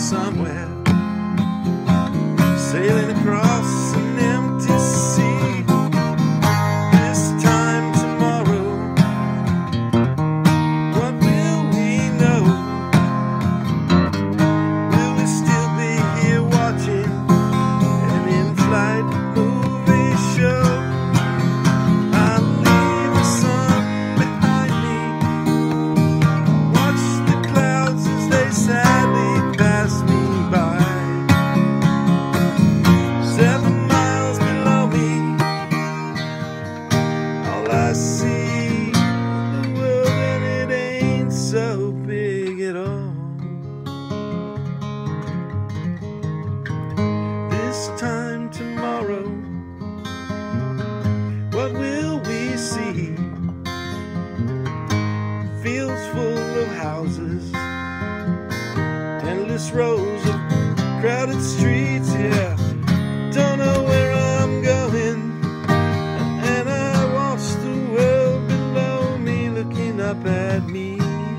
somewhere, sailing across an empty sea. This time tomorrow, what will we know? Will we still be here watching an in-flight movie show? I'll leave the sun behind me, watch the clouds as they sadly pass me by. 7 miles below me, all I see the world and it ain't so big at all. This time tomorrow, what will we see? Fields full of houses, endless rows of crowded streets, yeah. Don't know where I'm going, and I watch the world below me looking up at me.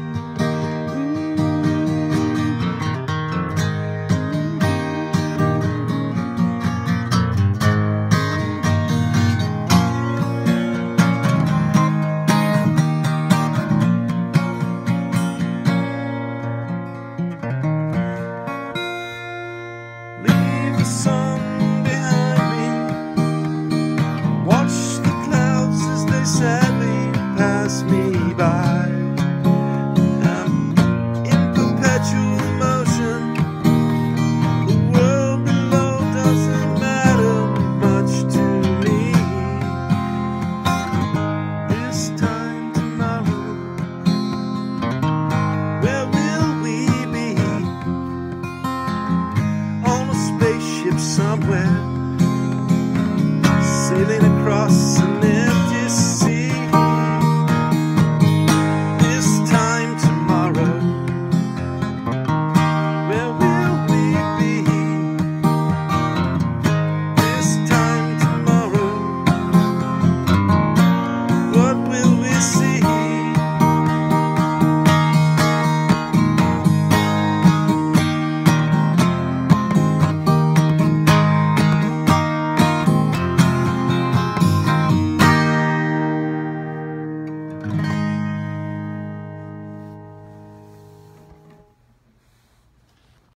Leave the sun behind me, watch the clouds as they sadly pass me by. I'm in perpetual motion, the world below doesn't matter much to me. This time tomorrow, where will we be? On a spaceship somewhere, sailing across an